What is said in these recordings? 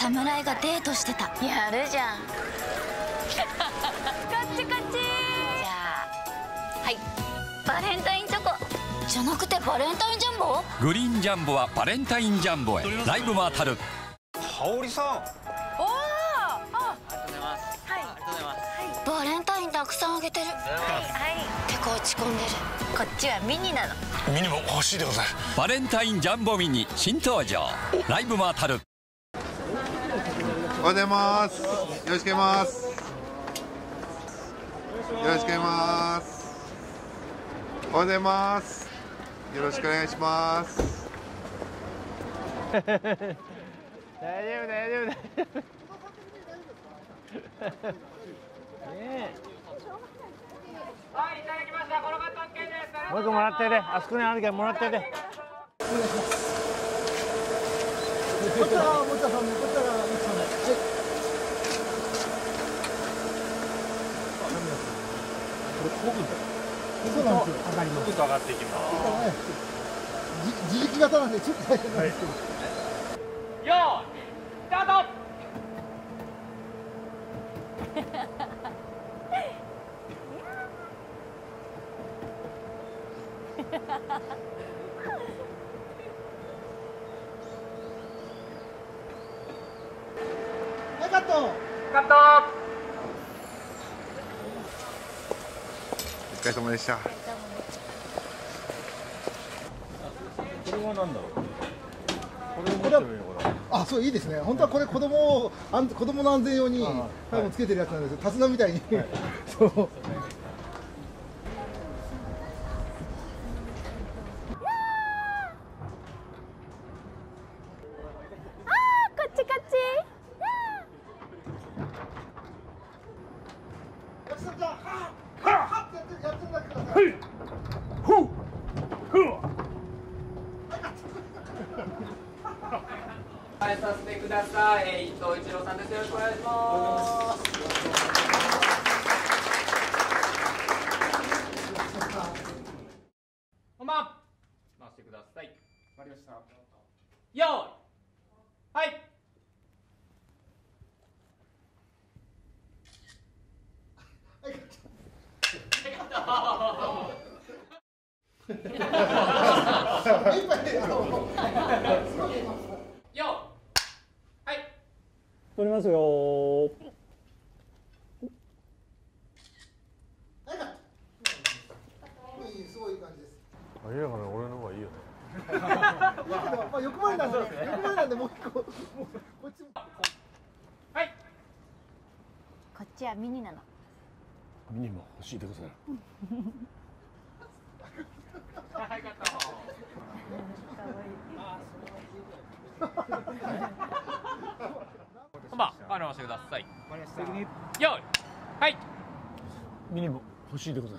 侍がデートしてた。やるじゃん。こっちこっち。じゃあはいバレンタインチョコじゃなくてバレンタインジャンボ。 グリーンジャンボはバレンタインジャンボへ。ライブも当たる。 香織さん。 おお、ありがとうございます。はい、ありがとうございます。バレンタインたくさんあげてる。はいはい。結構落ち込んでる。こっちはミニなの。 ミニも欲しいでございます。 バレンタインジャンボミニ新登場。ライブも当たる。 おはようございます。よろしくお願いします。よろしくお願いします。おはようございます。よろしくお願いします。 大丈夫大丈夫大丈夫。 はい、いただきました。この方 OK です。 もう一個もらってで、あそこにあるからもらってで。 こちらは森田さんで、こちらが森田さんで。これこぐんだ。そうなんですよ。上がります。 上がっていきます。 自力型なんでちょっと大変なんですけど。 よーい、スタート。 はい、カット。 カット。 お疲れ様でした。 これはなんだろう。これも面白いよこれ。 あ、そういいですね。本当はこれ子供の安全用に多分つけてるやつなんですよ。手綱みたいに。そう。 こっちこっち。 やつさんじゃあ、はっってやってるだけください。 はい、させてください。伊藤一郎さんです。よろしくお願いします。本番。回してください。わかりました。よーい。はい。 撮りますよー。 すごいいい感じです。 あれだから俺の方がいいよね。 まあ横回りなんで、横回りなんでもう一個、もうこっちも。 はい。 こっちはミニなの。 ミニも欲しいでございます。 はい、カット。本番、回してください。よーい。はい。 ミニも欲しいでございます。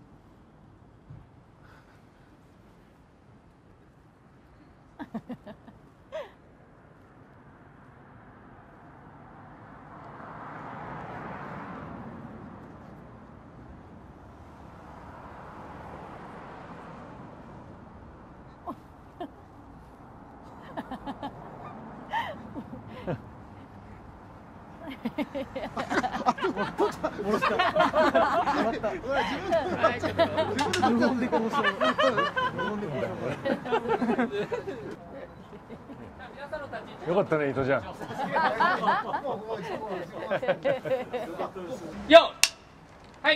もらった。無言でこうする。よかったね、伊藤ちゃん。 よーい。はい。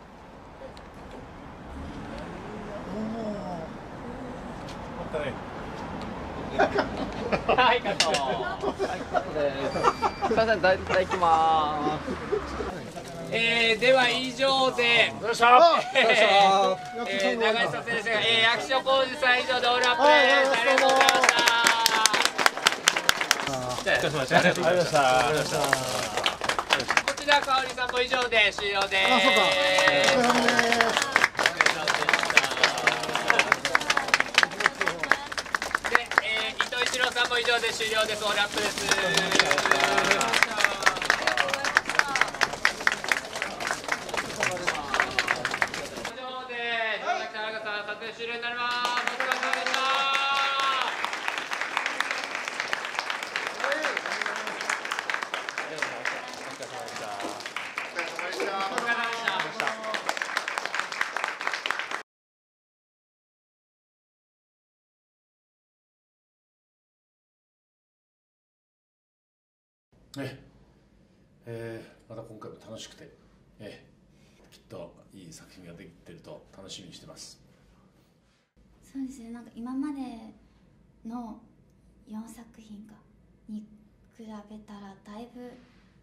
はい、カット。すみません、いただきます。では以上で、長井さん先生が、役所広司さん以上でオールアップです。ありがとうございました。お疲れ様でした。ありがとうございました。こちら香織さんも以上で終了です。 あ、そうか。お疲れ様です。 伊藤一郎さんも以上で終了です。オールアップです。終了になります。お疲れ様でした。 また今回も楽しくて、きっといい作品ができてると楽しみにしてます。 そうですね、なんか今までの4作品に比べたらだいぶ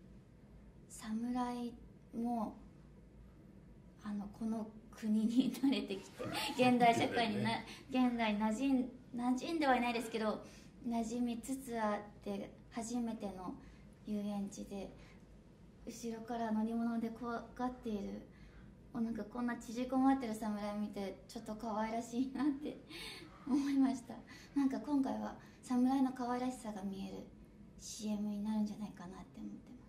侍もこの国に慣れてきて現代社会に現代馴染んではいないですけど馴染みつつあって初めての遊園地で後ろから乗り物で怖がっているなんかこんな縮こまってる侍見てちょっと可愛らしいなって思いました。なんか今回は侍の可愛らしさが見える CM になるんじゃないかなって思ってます。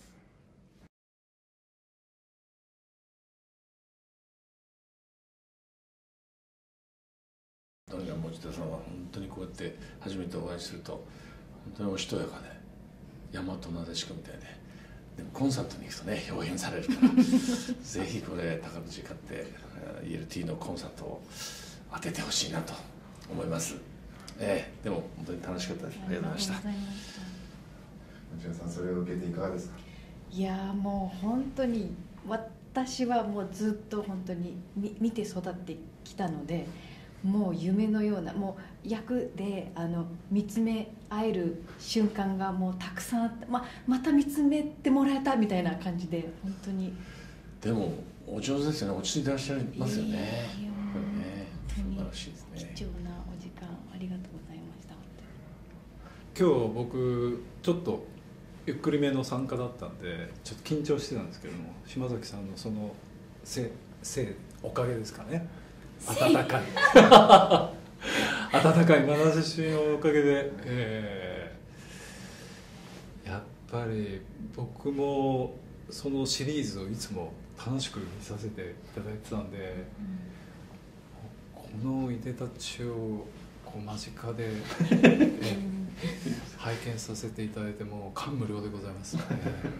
とにかく持田さんは本当にこうやって初めてお会いすると本当におしとやかで大和なでしこみたいでもコンサートに行くとね表現されるからぜひこれ宝くじ買って ELT のコンサートを当ててほしいなと思います。でも本当に楽しかったです。ありがとうございました。 持田さん、それを受けていかがですか？ いやもう本当に私はもうずっと本当に見て育ってきたので、もう夢のようなもう役で見つめ合える瞬間がもうたくさんあった、また見つめてもらえたみたいな感じで本当に。 でもお上手ですよね。落ち着いてらっしゃいますよね。 素晴らしいですね。 貴重なお時間ありがとうございました。 今日僕ちょっとゆっくりめの参加だったんでちょっと緊張してたんですけども、島崎さんのそのおかげですかね。温かい温かい眼差しのおかげで、やっぱり僕もそのシリーズをいつも楽しく見させていただいてたんで、このいでたちを間近で、拝見させていただいても感無量でございますね。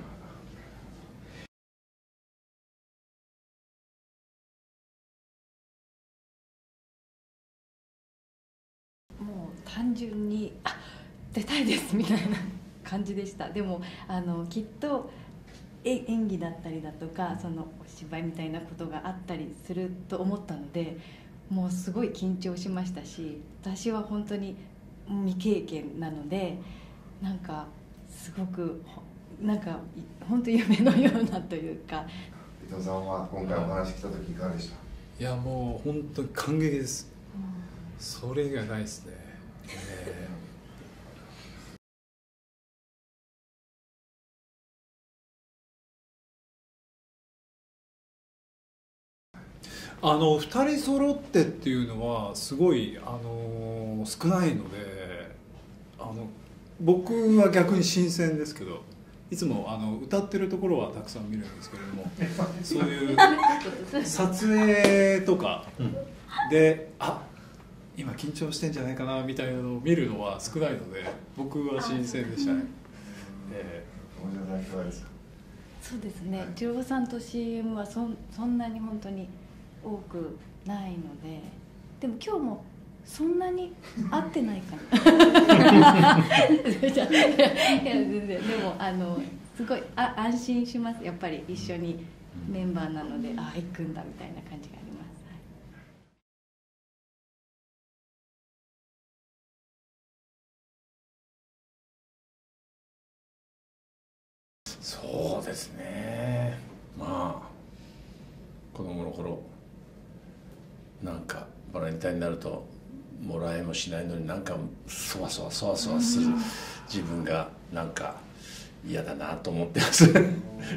もう単純に出たいですみたいな感じでした。でもきっと演技だったりだとかそのお芝居みたいなことがあったりすると思ったので、もうすごい緊張しましたし、私は本当に未経験なのでなんかすごくなんか本当夢のようなというか。 伊藤さんは今回お話来た時いかがでした？ いやもう本当に感激です。それ以外ないですね。2人揃ってっていうのはすごい少ないので、僕は逆に新鮮ですけど、いつも歌ってるところはたくさん見るんですけれども、そういう撮影とかで今緊張してんじゃないかなみたいなのを見るのは少ないので、僕は新鮮でしたね。 そうですね、一郎さんと CM はそんなに本当に多くないので、でも今日もそんなに合ってないかな。いや全然でもすごい安心します。やっぱり一緒にメンバーなので行くんだみたいな感じがあります。 そうですね。子供の頃なんかバレンタインになるともらえもしないのになんかそわそわする自分がなんか嫌だなと思ってます。 で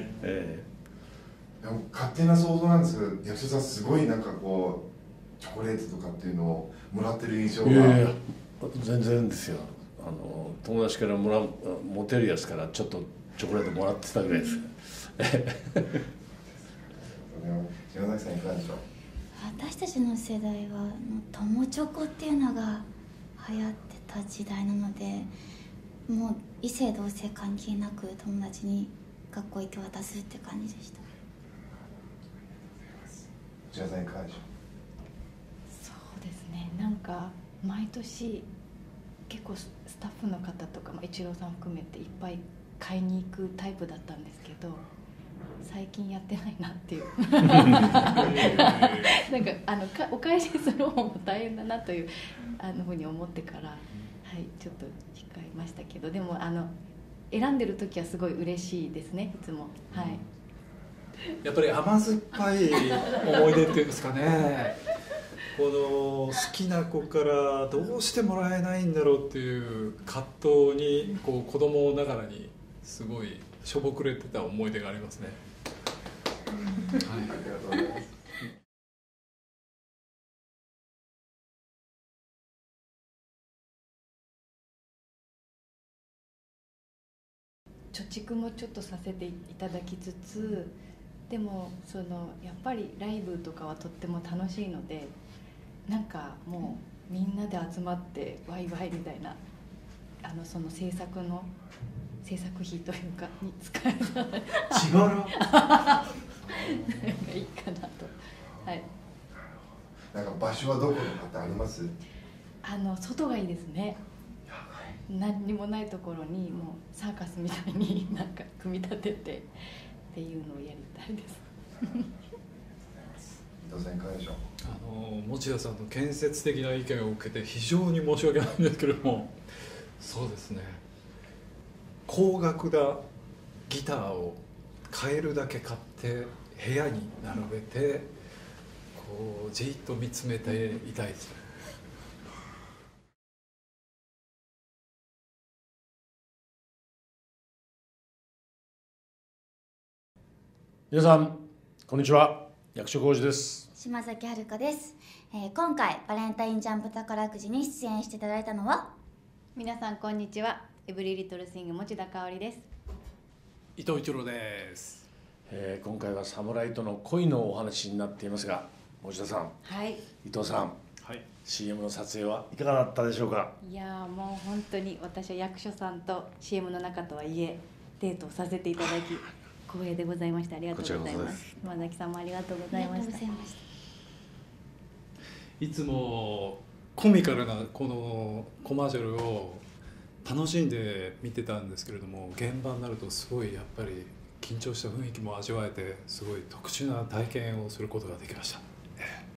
も勝手な想像なんですけど、役所さんすごいなんかこうチョコレートとかっていうのをもらってる印象が。 全然ですよ。友達からモテるやつからちょっとチョコレートもらってたぐらいです。 島崎さんいかがでしょう？ 私たちの世代は友チョコっていうのが流行ってた時代なので、もう異性同性関係なく友達に学校行き渡すって感じでした。 内田さんいかがでしょう？ そうですね、なんか毎年結構スタッフの方とか、一郎さん含めていっぱい買いに行くタイプだったんですけど、最近やってないなっていうなんかお返しする方も大変だなというふうに思ってから、はい、ちょっと控えましたけど、でも選んでる時はすごい嬉しいですね、いつも。はい、 やっぱり甘酸っぱい思い出っていうんですかねこの好きな子からどうしてもらえないんだろうっていう葛藤にこう子供ながらにすごいしょぼくれてた思い出がありますね。はい、 ありがとうございます。 貯蓄もちょっとさせていただきつつ、でもやっぱりライブとかはとっても楽しいので、なんかもうみんなで集まってワイワイみたいな、その制作費というかに使えたら自腹いいかなと。はい、 なんか場所はどこの方あります？ 外がいいですね。何にもないところにもうサーカスみたいになんか組み立ててっていうのをやりたいです。 伊藤さんいかがでしょう？ 持田さんの建設的な意見を受けて非常に申し訳ないんですけれども、そうですね、高額なギターを買えるだけ買って部屋に並べてこうじっと見つめていたいです。 皆さんこんにちは、役所広司です。 島崎遥です。今回バレンタインジャンプ宝くじに出演していただいたのは、 皆さんこんにちは、エブリリトルシング持田香織です。 伊藤一郎です。 今回は侍との恋のお話になっていますが、持田さん、 はい、 伊藤さん、 はい、 CM の撮影はいかがだったでしょうか？ いやもう本当に私は役所さんと CM の中とはいえデートをさせていただき光栄でございました。ありがとうございます。島崎さんもありがとうございました。 いつもコミカルなこのコマーシャルを楽しんで見てたんですけれども、現場になるとすごいやっぱり緊張した雰囲気も味わえて、すごい特殊な体験をすることができました。